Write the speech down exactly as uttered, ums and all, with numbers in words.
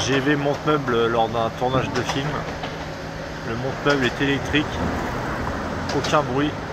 G V monte-meuble lors d'un tournage de film. Le monte-meuble est électrique, aucun bruit.